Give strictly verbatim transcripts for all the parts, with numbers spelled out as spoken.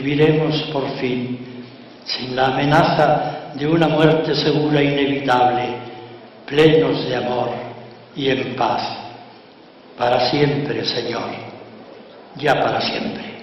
viviremos por fin, sin la amenaza de una muerte segura e inevitable, plenos de amor y en paz. Para siempre, Señor, ya para siempre.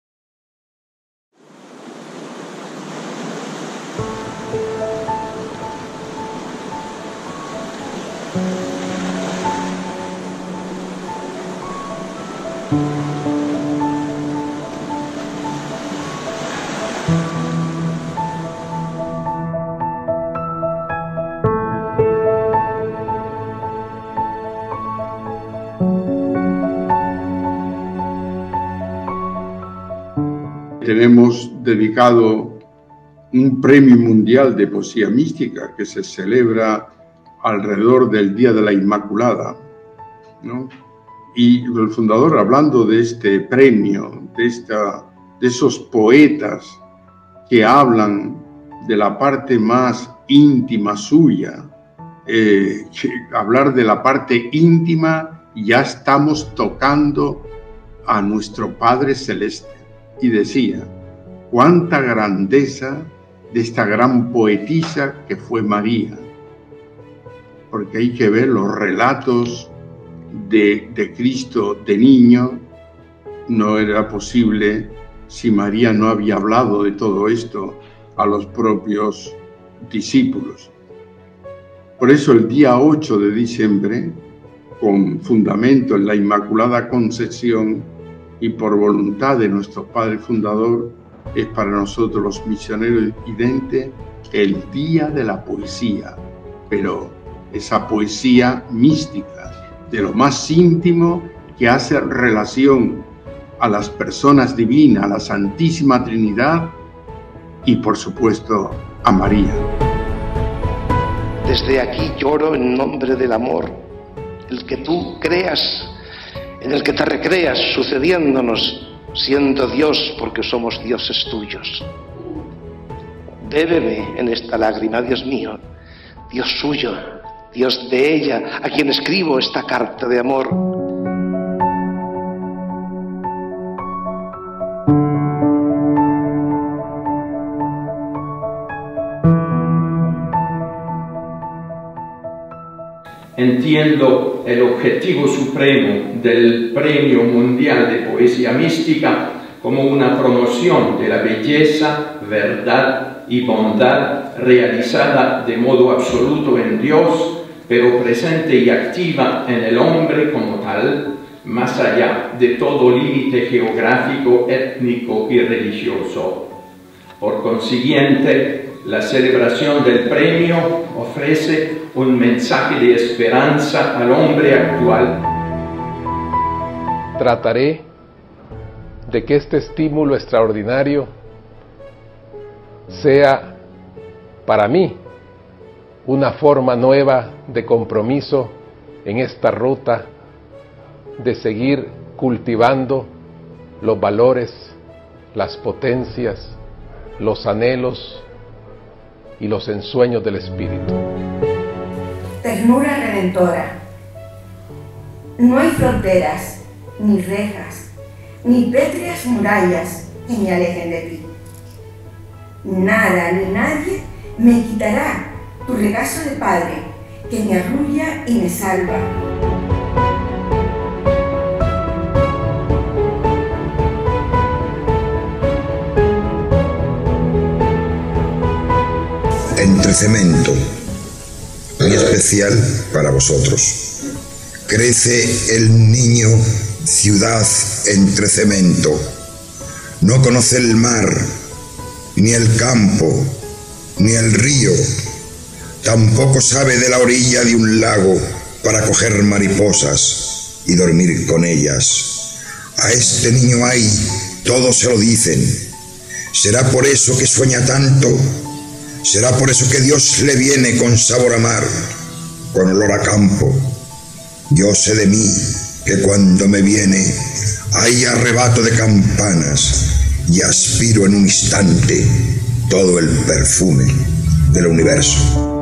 Tenemos dedicado un premio mundial de poesía mística que se celebra alrededor del Día de la Inmaculada, ¿no? Y el fundador, hablando de este premio, de, esta, de esos poetas que hablan de la parte más íntima suya, eh, hablar de la parte íntima, ya estamos tocando a nuestro Padre Celeste. Y decía, cuánta grandeza de esta gran poetisa que fue María. Porque hay que ver los relatos de, de Cristo de niño. No era posible si María no había hablado de todo esto a los propios discípulos. Por eso el día ocho de diciembre, con fundamento en la Inmaculada Concepción, y por voluntad de nuestro Padre Fundador, es para nosotros los misioneros videntes el día de la poesía, pero esa poesía mística, de lo más íntimo, que hace relación a las personas divinas, a la Santísima Trinidad y, por supuesto, a María. Desde aquí lloro en nombre del amor, el que tú creas, en el que te recreas sucediéndonos, siendo Dios porque somos dioses tuyos. Bébeme en esta lágrima, Dios mío, Dios suyo, Dios de ella, a quien escribo esta carta de amor. Entiendo el objetivo supremo del Premio Mundial de Poesía Mística como una promoción de la belleza, verdad y bondad realizada de modo absoluto en Dios, pero presente y activa en el hombre como tal, más allá de todo límite geográfico, étnico y religioso. Por consiguiente, la celebración del premio ofrece un mensaje de esperanza al hombre actual. Trataré de que este estímulo extraordinario sea para mí una forma nueva de compromiso en esta ruta de seguir cultivando los valores, las potencias, los anhelos y los ensueños del espíritu. Ternura redentora. No hay fronteras, ni rejas, ni pétreas murallas que me alejen de ti. Nada ni nadie me quitará tu regazo de Padre, que me arrulla y me salva. Entre cemento, muy especial para vosotros. Crece el niño, ciudad entre cemento. No conoce el mar, ni el campo, ni el río. Tampoco sabe de la orilla de un lago para coger mariposas y dormir con ellas. A este niño hay, todos se lo dicen. ¿Será por eso que sueña tanto? ¿Será por eso que Dios le viene con sabor a mar, con olor a campo? Yo sé de mí que cuando me viene hay arrebato de campanas y aspiro en un instante todo el perfume del universo.